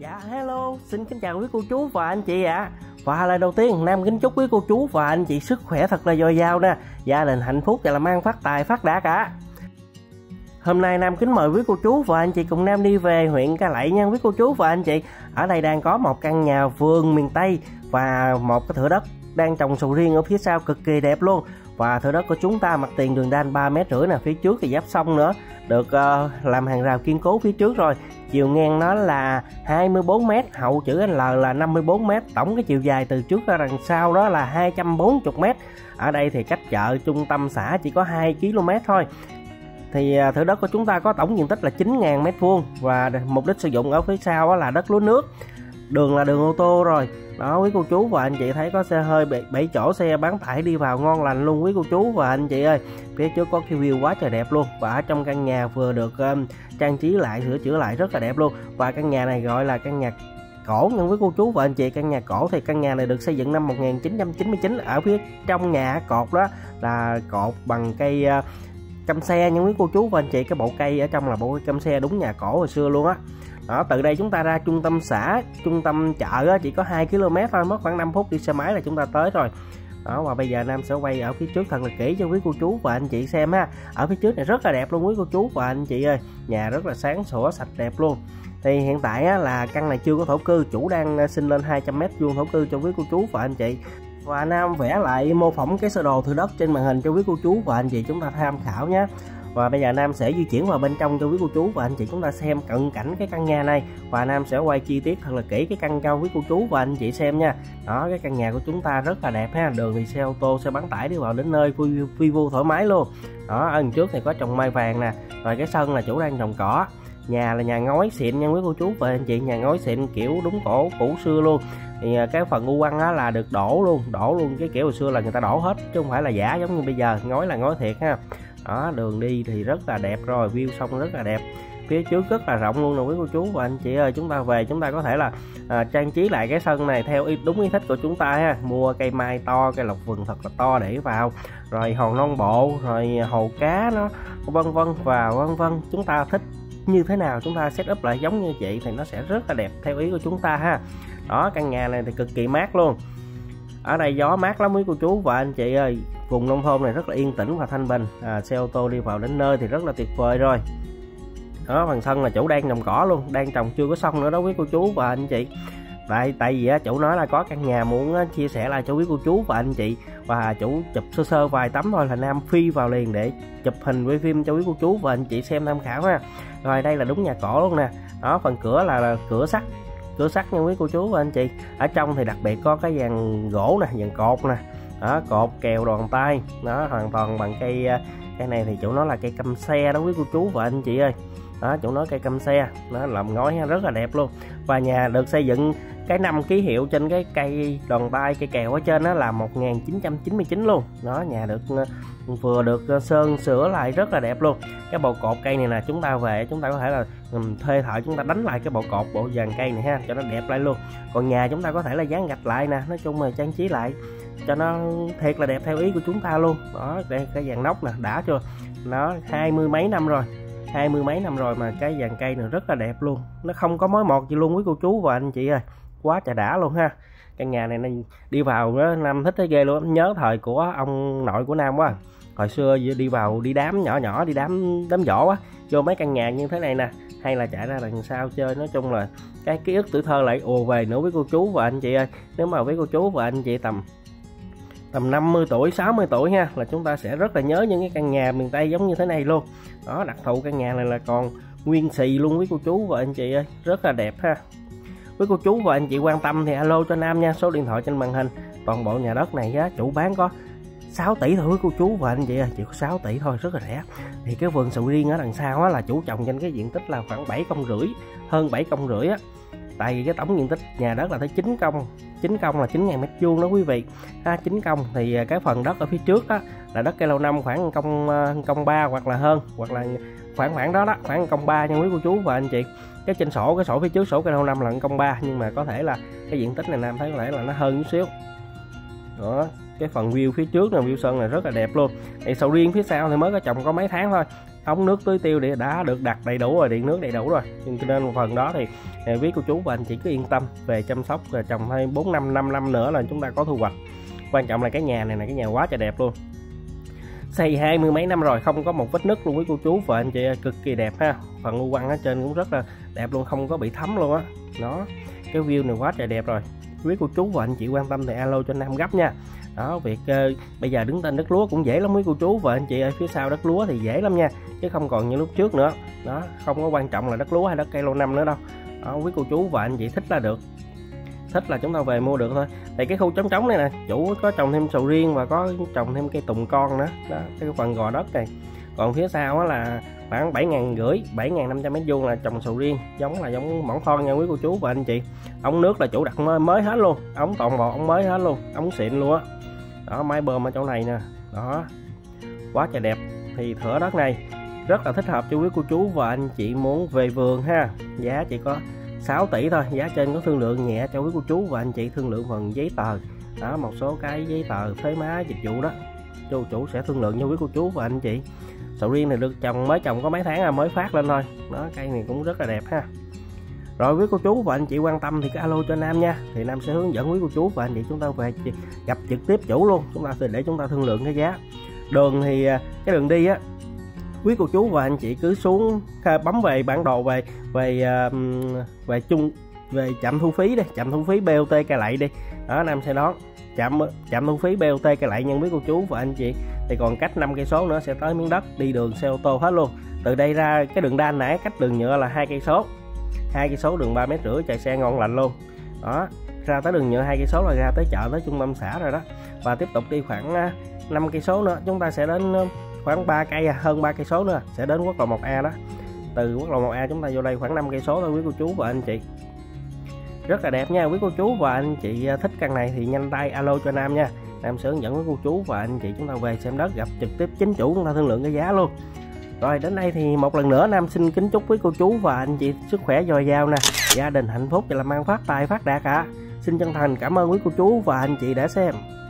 Dạ hello, xin kính chào quý cô chú và anh chị ạ. Và lời đầu tiên Nam kính chúc quý cô chú và anh chị sức khỏe thật là dồi dào nè, gia đình hạnh phúc và làm ăn phát tài phát đạt ạ. Hôm nay Nam kính mời quý cô chú và anh chị cùng Nam đi về huyện Cai Lậy nha quý cô chú và anh chị. Ở đây đang có một căn nhà vườn miền Tây và một cái thửa đất đang trồng sầu riêng ở phía sau cực kỳ đẹp luôn. Và thửa đất của chúng ta mặt tiền đường đan 3,5 m nè, phía trước thì giáp sông nữa, được làm hàng rào kiên cố phía trước rồi. Chiều ngang nó là 24 m, hậu chữ L là 54 m, tổng cái chiều dài từ trước ra đằng sau đó là 240 m. Ở đây thì cách chợ trung tâm xã chỉ có 2 km thôi. Thì thửa đất của chúng ta có tổng diện tích là 9.000 m² và mục đích sử dụng ở phía sau là đất lúa nước. Đường là đường ô tô rồi. Đó quý cô chú và anh chị thấy có xe hơi 7 chỗ xe bán tải đi vào ngon lành luôn quý cô chú và anh chị ơi. Phía trước có cái view quá trời đẹp luôn. Và ở trong căn nhà vừa được trang trí lại, sửa chữa lại rất là đẹp luôn. Và căn nhà này gọi là căn nhà cổ nha quý cô chú và anh chị. Căn nhà cổ thì căn nhà này được xây dựng năm 1999. Ở phía trong nhà cột đó là cột bằng cây căm xe nha quý cô chú và anh chị. Cái bộ cây ở trong là bộ cây căm xe đúng nhà cổ hồi xưa luôn á. Đó, từ đây chúng ta ra trung tâm xã, trung tâm chợ á, chỉ có 2 km thôi, mất khoảng 5 phút đi xe máy là chúng ta tới rồi. Đó, và bây giờ Nam sẽ quay ở phía trước thật là kỹ cho quý cô chú và anh chị xem ha. Ở phía trước này rất là đẹp luôn quý cô chú và anh chị ơi. Nhà rất là sáng sủa, sạch đẹp luôn. Thì hiện tại á, là căn này chưa có thổ cư, chủ đang xin lên 200 m² thổ cư cho quý cô chú và anh chị. Và Nam vẽ lại mô phỏng cái sơ đồ thửa đất trên màn hình cho quý cô chú và anh chị chúng ta tham khảo nhé. Và bây giờ Nam sẽ di chuyển vào bên trong cho quý cô chú và anh chị chúng ta xem cận cảnh cái căn nhà này. Và Nam sẽ quay chi tiết thật là kỹ cái căn cho quý cô chú và anh chị xem nha. Đó, cái căn nhà của chúng ta rất là đẹp ha. Đường thì xe ô tô, xe bán tải đi vào đến nơi vi vu thoải mái luôn. Đó, ở đằng trước thì có trồng mai vàng nè. Rồi cái sân là chủ đang trồng cỏ. Nhà là nhà ngói xịn nha quý cô chú và anh chị, nhà ngói xịn kiểu đúng cổ cũ xưa luôn. Thì cái phần u quăng á là được đổ luôn cái kiểu hồi xưa là người ta đổ hết chứ không phải là giả giống như bây giờ, ngói là ngói thiệt ha. Đó, đường đi thì rất là đẹp rồi, view sông rất là đẹp, phía trước rất là rộng luôn nè quý cô chú và anh chị ơi. Chúng ta về chúng ta có thể là trang trí lại cái sân này theo đúng ý thích của chúng ta ha. Mua cây mai to, cây lộc vừng thật là to để vào, rồi hòn non bộ, rồi hồ cá nó vân vân và vân vân. Chúng ta thích như thế nào chúng ta set up lại giống như chị thì nó sẽ rất là đẹp theo ý của chúng ta ha. Đó, căn nhà này thì cực kỳ mát luôn. Ở đây gió mát lắm quý cô chú và anh chị ơi. Vùng nông thôn này rất là yên tĩnh và thanh bình. Xe ô tô đi vào đến nơi thì rất là tuyệt vời rồi. Đó, phần sân là chủ đang trồng cỏ luôn, đang trồng chưa có xong nữa đó quý cô chú và anh chị. Tại vì chủ nói là có căn nhà muốn chia sẻ lại cho quý cô chú và anh chị, và chủ chụp sơ sơ vài tấm thôi là Nam phi vào liền để chụp hình với phim cho quý cô chú và anh chị xem tham khảo ha. Rồi đây là đúng nhà cổ luôn nè. Đó, phần cửa là cửa sắt nha quý cô chú và anh chị. Ở trong thì đặc biệt có cái dàn gỗ nè, dàn cột nè. Đó, cột kèo đòn tay. Đó, hoàn toàn bằng cây này thì chủ nói là cây căm xe đó quý cô chú và anh chị ơi. Đó, chủ nói cây căm xe, nó làm ngói rất là đẹp luôn. Và nhà được xây dựng cái năm ký hiệu trên cái cây đòn tay, cây kèo ở trên đó là 1999 luôn. Đó, nhà được vừa được sơn sửa lại rất là đẹp luôn. Cái bộ cột cây này là chúng ta về chúng ta có thể là thuê thợ chúng ta đánh lại cái bộ cột, bộ dàn cây này ha, cho nó đẹp lại luôn. Còn nhà chúng ta có thể là dán gạch lại nè, nói chung là trang trí lại cho nó thiệt là đẹp theo ý của chúng ta luôn. Đó, đây cái dàn nóc nè, đã chưa? Nó 20 mấy năm rồi mà cái dàn cây này rất là đẹp luôn, nó không có mối mọt gì luôn quý cô chú và anh chị ơi. Quá trời đã luôn ha. Căn nhà này đi vào đó Nam thích thấy ghê luôn, nhớ thời của ông nội của Nam quá. Hồi xưa đi vào đi đám nhỏ, đi đám giỗ á, vô mấy căn nhà như thế này nè, hay là chạy ra đằng sau chơi. Nói chung là cái ký ức tuổi thơ lại ùa về nữa với cô chú và anh chị ơi. Nếu mà với cô chú và anh chị tầm 50 tuổi 60 tuổi ha, là chúng ta sẽ rất là nhớ những cái căn nhà miền Tây giống như thế này luôn. Đó, đặc thù căn nhà này là còn nguyên xì luôn với cô chú và anh chị ơi, rất là đẹp ha. Với cô chú và anh chị quan tâm thì alo cho Nam nha, số điện thoại trên màn hình. Toàn bộ nhà đất này á, chủ bán có 6 tỷ thôi quý cô chú và anh chị ơi, chỉ có 6 tỷ thôi, rất là rẻ. Thì cái vườn sầu riêng ở đằng sau á, là chủ trồng trên cái diện tích là khoảng 7,5 công, hơn 7,5 công á. Tại vì cái tổng diện tích nhà đất là tới 9 công là 9.000 m² đó quý vị. 9 công thì cái phần đất ở phía trước đó là đất cây lâu năm khoảng công 3 hoặc là hơn, hoặc là khoảng đó, khoảng công 3 nha quý cô chú và anh chị. Cái trên sổ, cái sổ phía trước sổ cây lâu năm là công 3, nhưng mà có thể là cái diện tích này Nam thấy có thể là nó hơn chút xíu. Đó, cái phần view phía trước là view sân này rất là đẹp luôn. Thì sầu riêng phía sau thì mới có trồng có mấy tháng thôi. ống nước tưới tiêu thì đã được đặt đầy đủ rồi, điện nước đầy đủ rồi, cho nên phần đó thì quý cô chú và anh chị cứ yên tâm về chăm sóc, rồi trồng thêm 4-5 năm nữa là chúng ta có thu hoạch. Quan trọng là cái nhà này là cái nhà quá trời đẹp luôn, xây 20 mấy năm rồi không có một vết nứt luôn quý cô chú và anh chị, cực kỳ đẹp ha. Phần u quăng ở trên cũng rất là đẹp luôn, không có bị thấm luôn á. Đó, cái view này quá trời đẹp rồi. Quý cô chú và anh chị quan tâm thì alo cho Nam gấp nha. Đó, việc bây giờ đứng tên đất lúa cũng dễ lắm quý cô chú và anh chị, ở phía sau đất lúa thì dễ lắm nha, chứ không còn như lúc trước nữa. Đó, không có quan trọng là đất lúa hay đất cây lâu năm nữa đâu. Đó, quý cô chú và anh chị thích là được, thích là chúng ta về mua được thôi. Tại cái khu trống này nè, chủ có trồng thêm sầu riêng và có trồng thêm cây tùng con nữa. Đó, cái phần gò đất này. Còn phía sau á là khoảng 7.500, 7.500 m² là trồng sầu riêng, giống là giống mỏng thon nha quý cô chú và anh chị. Ống nước là chủ đặt mới hết luôn, ống toàn bộ ống mới hết luôn, ống xịn luôn á. Đó, máy bơm ở chỗ này nè. Đó, quá trời đẹp. Thì thửa đất này rất là thích hợp cho quý cô chú và anh chị muốn về vườn ha. Giá chỉ có 6 tỷ thôi, giá trên có thương lượng nhẹ cho quý cô chú và anh chị, thương lượng phần giấy tờ. Đó, một số cái giấy tờ thuế má dịch vụ đó chủ sẽ thương lượng cho quý cô chú và anh chị. Sầu riêng này được mới trồng có mấy tháng mới phát lên thôi. Đó, cây này cũng rất là đẹp ha. Rồi quý cô chú và anh chị quan tâm thì cứ alo cho Nam nha, thì Nam sẽ hướng dẫn quý cô chú và anh chị chúng ta về gặp trực tiếp chủ luôn, chúng ta để chúng ta thương lượng cái giá. Đường thì cái đường đi á, quý cô chú và anh chị cứ xuống bấm về bản đồ về trạm thu phí đi, trạm thu phí BOT Cai Lậy đi. Đó, Nam sẽ đón trạm thu phí BOT Cai Lậy nha quý cô chú và anh chị. Thì còn cách 5 cây số nữa sẽ tới miếng đất, đi đường xe ô tô hết luôn. Từ đây ra cái đường đan nãy cách đường nhựa là 2 cây số. 2 cây số đường 3,5 m, chạy xe ngon lành luôn. Đó, ra tới đường nhựa 2 cây số là ra tới chợ, tới trung tâm xã rồi đó. Và tiếp tục đi khoảng 5 cây số nữa chúng ta sẽ đến khoảng 3 cây, hơn 3 cây số nữa sẽ đến quốc lộ 1A đó. Từ quốc lộ 1A chúng ta vô đây khoảng 5 cây số thôi quý cô chú và anh chị. Rất là đẹp nha quý cô chú và anh chị, thích căn này thì nhanh tay alo cho Nam nha. Nam sẽ hướng dẫn với cô chú và anh chị chúng ta về xem đất, gặp trực tiếp chính chủ, chúng ta thương lượng cái giá luôn. Rồi đến đây thì một lần nữa Nam xin kính chúc quý cô chú và anh chị sức khỏe dồi dào nè, gia đình hạnh phúc và làm ăn phát tài phát đạt ạ. Xin chân thành cảm ơn quý cô chú và anh chị đã xem.